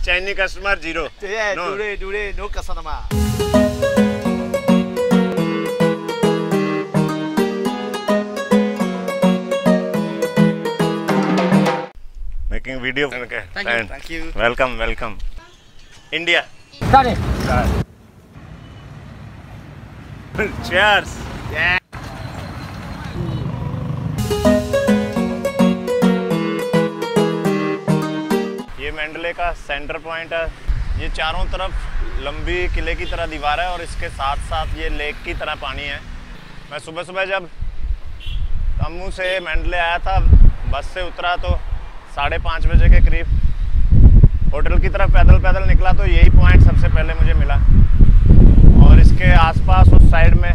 Chinese customer 0. Yeah, No. today no customer. Making video. Okay. Thank you. Welcome. India. Start. Cheers. Yeah. ये मंडले का centre point है। ये चारों तरफ लंबी किले की तरह दीवार है और इसके साथ साथ ये लेक की तरह पानी है। मैं सुबह जब तम्मू से मंडले आया था, बस से उतरा तो 5:30 बजे के करीब होटल की तरफ पैदल निकला तो यही पॉइंट सबसे पहले मुझे मिला। और इसके आसपास उस साइड में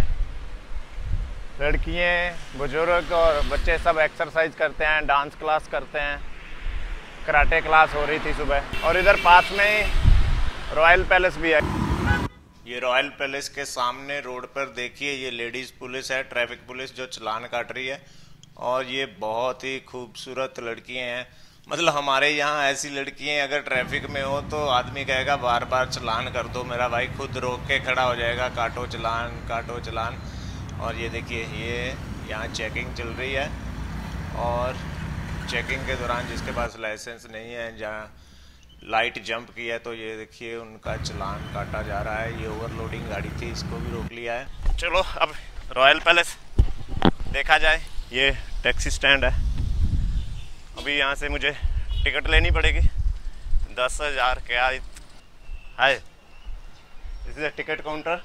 लड़कियाँ, बुजुर्ग और बच्चे सब एक्सरसाइज करते हैं, डांस क्लास करते हैं, कराटे क्लास हो रही थी सुबह। और इधर पास में ही रॉयल पैलेस भी है। ये रॉयल पैलेस के सामने रोड पर देखिए, ये लेडीज़ पुलिस है, ट्रैफिक पुलिस जो चालान काट रही है। और ये बहुत ही खूबसूरत लड़कियां हैं। मतलब हमारे यहाँ ऐसी लड़कियां अगर ट्रैफिक में हो तो आदमी कहेगा बार बार चालान कर दो, मेरा भाई खुद रोक के खड़ा हो जाएगा, काटो चालान। और ये देखिए, ये यहाँ चेकिंग चल रही है और चेकिंग के दौरान जिसके पास लाइसेंस नहीं है, जहाँ लाइट जंप की है, तो ये देखिए उनका चालान काटा जा रहा है। ये ओवरलोडिंग गाड़ी थी, इसको भी रोक लिया है। चलो अब रॉयल पैलेस देखा जाए। ये टैक्सी स्टैंड है। अभी यहाँ से मुझे टिकट लेनी पड़ेगी 10,000 क्या है। This is a ticket counter.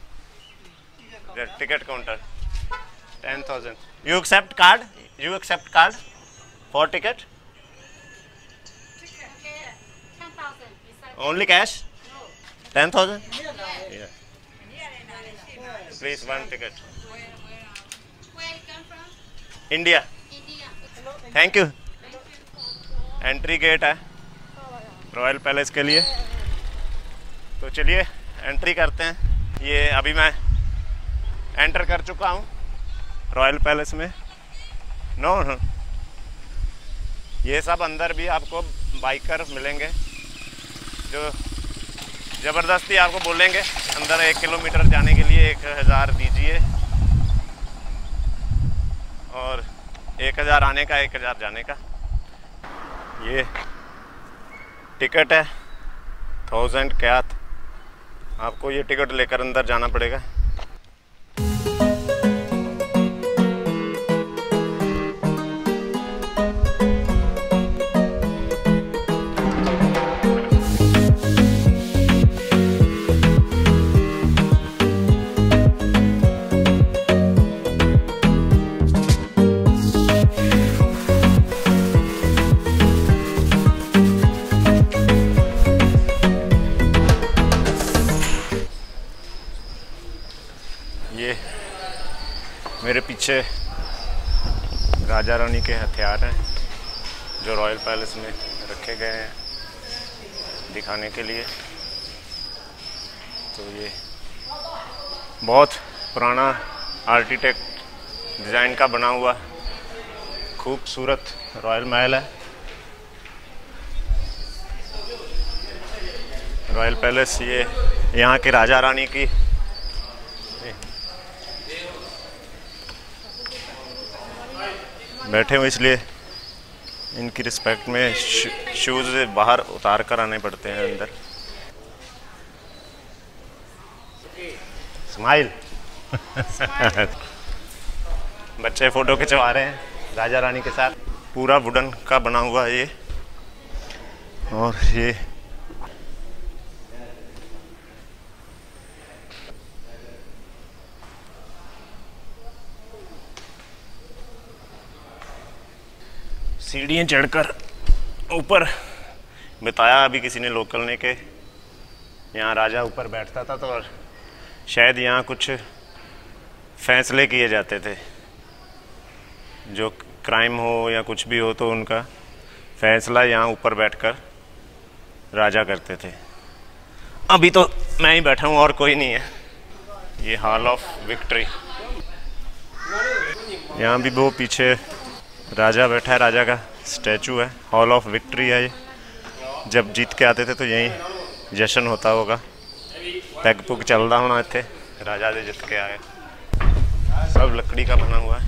Ticket counter 10,000. You accept card? You accept card for ticket? Okay, 10,000. Only cash? No. 10,000? Yeah. Yeah. Please one ticket. Where you come from? India. India. Thank you. Entry gate है royal palace के लिए। तो चलिए entry करते हैं। ये अभी मैं एंटर कर चुका हूँ रॉयल पैलेस में। नो, ये सब अंदर भी आपको बाइकर मिलेंगे जो ज़बरदस्ती आपको बोलेंगे अंदर 1 किलोमीटर जाने के लिए 1,000 दीजिए और 1,000 आने का, 1,000 जाने का। ये टिकट है 1000 क्यात। आपको ये टिकट लेकर अंदर जाना पड़ेगा। ये मेरे पीछे राजा रानी के हथियार हैं जो रॉयल पैलेस में रखे गए हैं दिखाने के लिए। तो ये बहुत पुराना आर्किटेक्ट डिज़ाइन का बना हुआ खूबसूरत रॉयल महल है। रॉयल पैलेस ये यहाँ के राजा रानी की बैठे हुए, इसलिए इनकी रिस्पेक्ट में शूज़ बाहर उतार कर आने पड़ते हैं अंदर। स्माइल। बच्चे फ़ोटो खिंचवा रहे हैं राजा रानी के साथ। पूरा वुडन का बना हुआ है ये। और ये सीढ़ियाँ चढ़कर ऊपर बताया अभी किसी ने लोकल ने के यहाँ राजा ऊपर बैठता था, तो और शायद यहाँ कुछ फैसले किए जाते थे, जो क्राइम हो या कुछ भी हो तो उनका फैसला यहाँ ऊपर बैठकर राजा करते थे। अभी तो मैं ही बैठा हूँ और कोई नहीं है। ये हॉल ऑफ विक्ट्री, यहाँ भी वो पीछे राजा बैठा है, राजा का स्टैचू है। हॉल ऑफ विक्ट्री है ये। जब जीत के आते थे तो यहीं जश्न होता होगा। पैग पुग चलता होना इत्थे, राजा दे जित के आए। सब लकड़ी का बना हुआ है।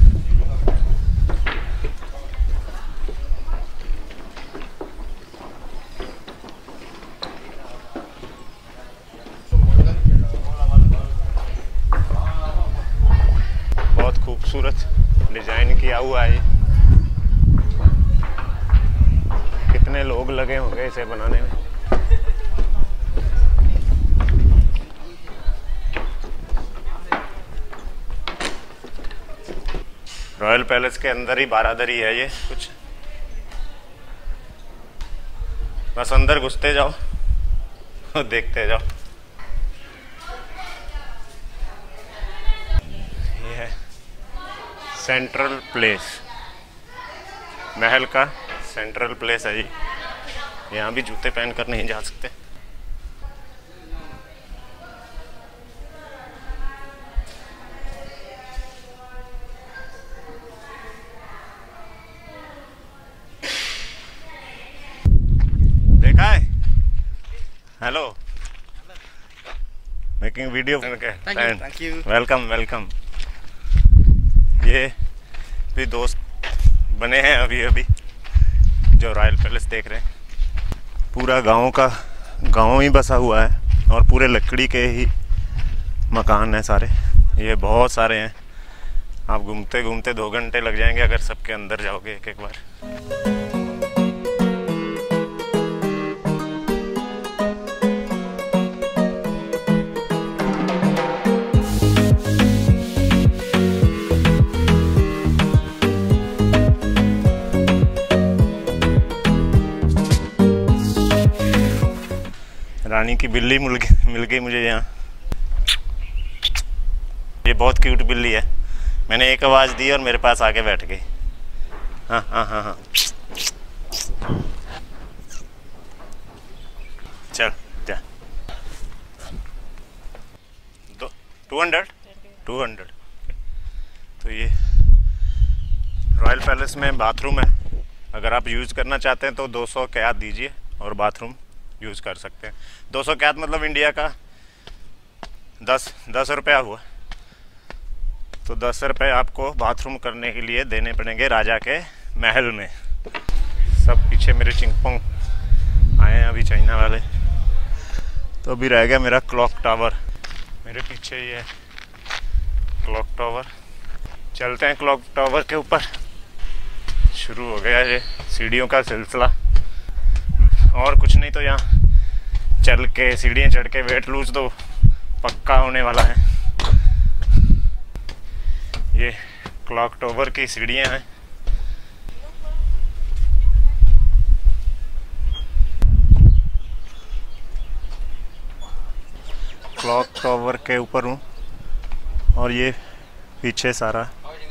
बहुत खूबसूरत डिजाइन किया हुआ है। कितने लोग लगे होंगे इसे बनाने में। रॉयल पैलेस के अंदर ही बारादरी है ये कुछ। बस अंदर घुसते जाओ और देखते जाओ। ये है सेंट्रल प्लेस, महल का सेंट्रल प्लेस है ये। यहाँ भी जूते पहनकर नहीं जा सकते। देखा है? Hello, making video. Thank you. Welcome welcome. ये भी दोस्त बने हैं अभी अभी जो रॉयल पैलेस देख रहे हैं। पूरा गांव ही बसा हुआ है और पूरे लकड़ी के ही मकान हैं सारे। ये बहुत सारे हैं। आप घूमते घूमते 2 घंटे लग जाएंगे अगर सबके अंदर जाओगे एक एक बार। रानी की बिल्ली मिल गई मुझे यहाँ। ये बहुत क्यूट बिल्ली है। मैंने एक आवाज़ दी और मेरे पास आके बैठ गई। हाँ हाँ हाँ हाँ, चल जा। 200। तो ये रॉयल पैलेस में बाथरूम है। अगर आप यूज़ करना चाहते हैं तो 200 कैद दीजिए और बाथरूम यूज़ कर सकते हैं। 200 कैद मतलब इंडिया का 10 रुपया हुआ। तो 10 रुपये आपको बाथरूम करने के लिए देने पड़ेंगे राजा के महल में। सब पीछे मेरे चिंगपोंग आए हैं अभी चाइना वाले। तो अभी रह गया मेरा क्लॉक टावर। मेरे पीछे ये क्लॉक टावर। चलते हैं क्लॉक टावर के ऊपर। शुरू हो गया ये सीढ़ियों का सिलसिला। और कुछ नहीं तो यहाँ चल के सीढ़ियाँ चढ़ के वेट लूज तो पक्का होने वाला है। ये क्लॉक टावर की सीढ़ियाँ हैं। क्लॉक टावर के ऊपर हूँ और ये पीछे सारा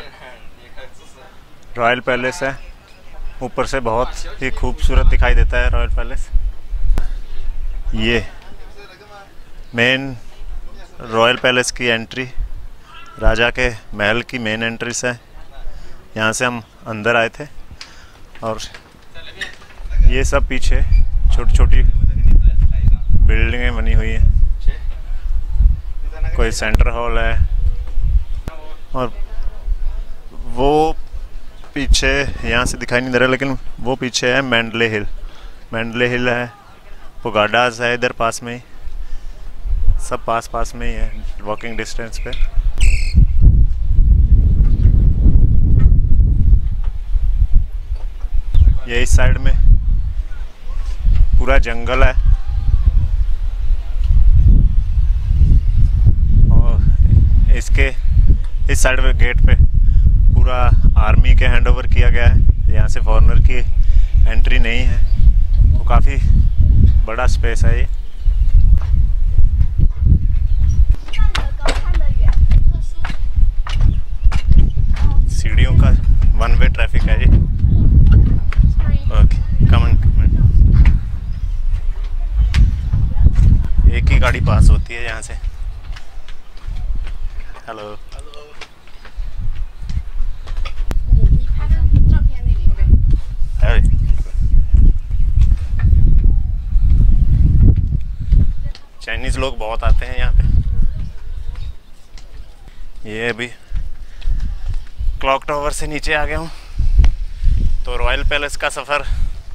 रॉयल पैलेस है। ऊपर से बहुत ही खूबसूरत दिखाई देता है रॉयल पैलेस। ये मेन रॉयल पैलेस की एंट्री, राजा के महल की मेन एंट्रीस है। यहाँ से हम अंदर आए थे और ये सब पीछे छोटी छोटी बिल्डिंगें बनी हुई हैं। कोई सेंटर हॉल है और वो पीछे यहाँ से दिखाई नहीं दे रहा लेकिन वो पीछे है मैंडले हिल है। पुगाडास है इधर पास में ही। सब पास में ही है, वॉकिंग डिस्टेंस पे। ये इस साइड में पूरा जंगल है और इसके इस साइड में गेट पे पूरा आर्मी के हैंड ओवर किया गया है। यहाँ से फॉरेनर की एंट्री नहीं है। तो काफ़ी बड़ा स्पेस है ये। सीढ़ियों का 1 वे ट्रैफिक है ये। Okay, come on. एक ही गाड़ी पास होती है यहाँ से। हेलो। चाइनीज़ लोग बहुत आते हैं यहाँ पे। ये अभी क्लॉक टावर से नीचे आ गया हूँ, तो रॉयल पैलेस का सफ़र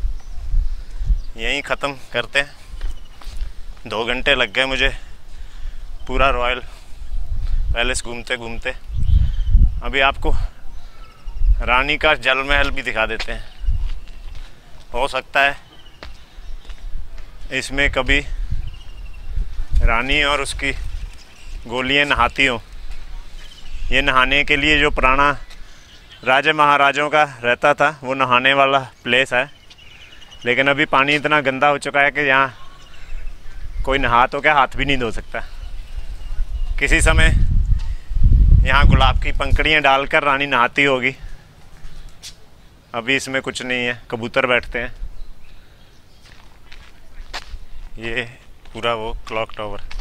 यहीं ख़त्म करते हैं। 2 घंटे लग गए मुझे पूरा रॉयल पैलेस घूमते घूमते। अभी आपको रानी का जल महल भी दिखा देते हैं। हो सकता है इसमें कभी रानी और उसकी गोलियां नहाती हों। ये नहाने के लिए जो पुराना राजा महाराजाओं का रहता था वो नहाने वाला प्लेस है, लेकिन अभी पानी इतना गंदा हो चुका है कि यहाँ कोई नहा तो क्या हाथ भी नहीं धो सकता। किसी समय यहाँ गुलाब की पंखुड़ियाँ डालकर रानी नहाती होगी। अभी इसमें कुछ नहीं है, कबूतर बैठते हैं। ये पूरा वो क्लॉक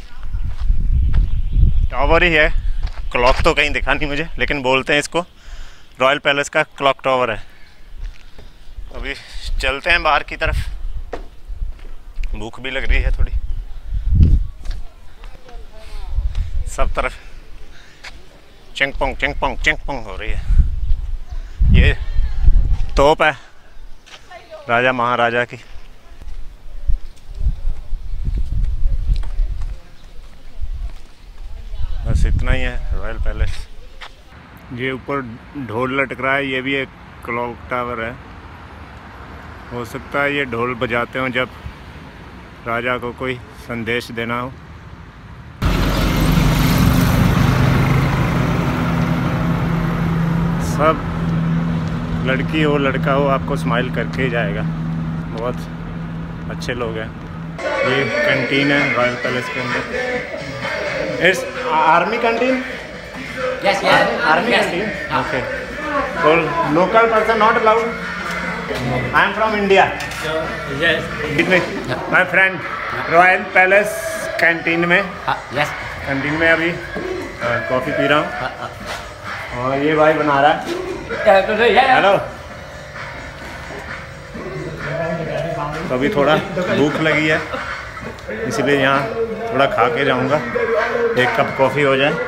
टावर ही है। क्लॉक तो कहीं दिखा नहीं मुझे, लेकिन बोलते हैं इसको रॉयल पैलेस का क्लॉक टावर है। अभी चलते हैं बाहर की तरफ, भूख भी लग रही है थोड़ी। सब तरफ चिंग-पोंग हो रही है। ये तोप है राजा महाराजा की। बस इतना ही है रॉयल पैलेस। ये ऊपर ढोल लटक रहा है, ये भी एक क्लॉक टावर है। हो सकता है ये ढोल बजाते हों जब राजा को कोई संदेश देना हो। सब लड़की हो लड़का हो आपको स्माइल करके ही जाएगा। बहुत अच्छे लोग हैं। ये कैंटीन है रॉयल पैलेस के अंदर। It's army canteen? Yes, yes. Army Yes. canteen? Okay. So local person not allowed? I am from India. Yes. My friend, Royal Palace canteen में Yes. कैंटीन में अभी कॉफ़ी पी रहा हूँ और ये भाई बना रहा है। हेलो। तो अभी थोड़ा भूख लगी है, इसलिए यहाँ थोड़ा खा के जाऊँगा। एक कप कॉफ़ी हो जाए।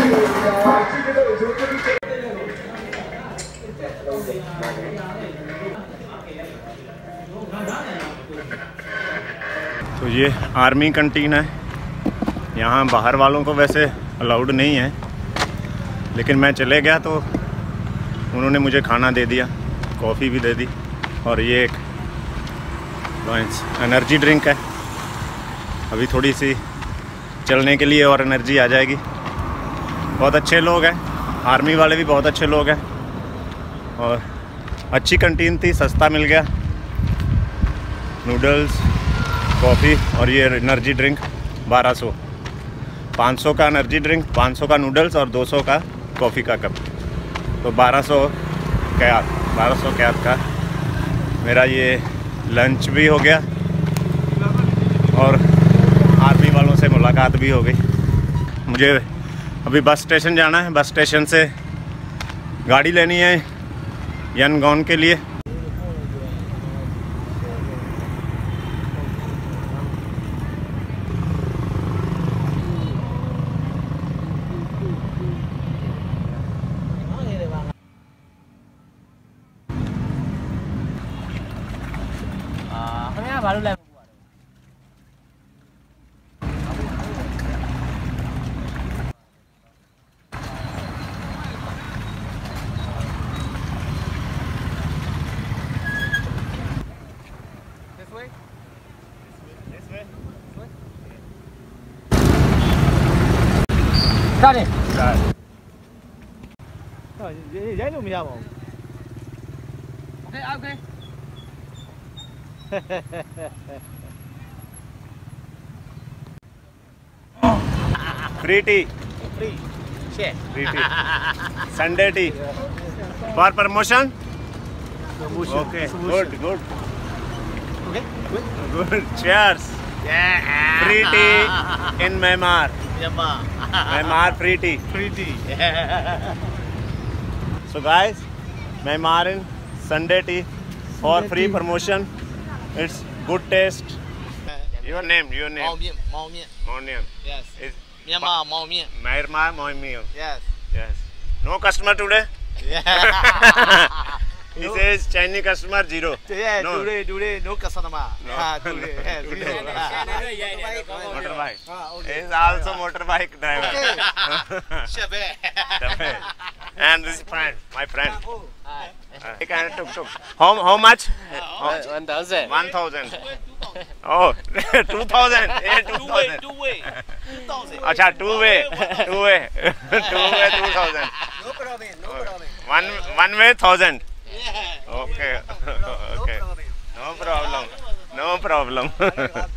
तो ये आर्मी कैंटीन है। यहाँ बाहर वालों को वैसे अलाउड नहीं है, लेकिन मैं चले गया तो उन्होंने मुझे खाना दे दिया, कॉफ़ी भी दे दी। और ये एक एनर्जी ड्रिंक है। अभी थोड़ी सी चलने के लिए और एनर्जी आ जाएगी। बहुत अच्छे लोग हैं, आर्मी वाले भी बहुत अच्छे लोग हैं। और अच्छी कैंटीन थी, सस्ता मिल गया। नूडल्स, कॉफ़ी और ये एनर्जी ड्रिंक 1200। 500 का एनर्जी ड्रिंक, 500 का नूडल्स और 200 का कॉफ़ी का कप। तो 1200 कैद का मेरा ये लंच भी हो गया और आर्मी वालों से मुलाकात भी हो गई। मुझे अभी बस स्टेशन जाना है। बस स्टेशन से गाड़ी लेनी है यनगॉन के लिए। baru lah. Start it. Start. Giấy luôn mình không? Okay, okay. Free tea. Free. Share. Free tea. Sunday tea. For promotion? Promotion. Okay. Promotion. Good. Okay. Good. Good. Cheers. Yeah. Free tea in Myanmar. Myanmar free tea. Free tea. So guys, Myanmar in Sunday tea for free promotion. It's good taste. Your name, your name. 毛面，毛面 Monium. ，yes， Is 面嘛毛面 Myanmar Moimio. ，yes， Yes. No customer today. He says Chinese customer zero. yeah, No. today no customer， No. 啊，today zero， Motorbike. 啊 He ，OK， is also motorbike driver. 下辈， And this friend, my friend. 哎， He can tuk. How much? 1,000. 1,000. Oh, 2,000. Yeah, 2,000. ，two way，2000， अच्छा, two way. 2,000. no problem， no problem， One way 1,000. yeah， Okay. no Okay. problem。 No problem. No problem.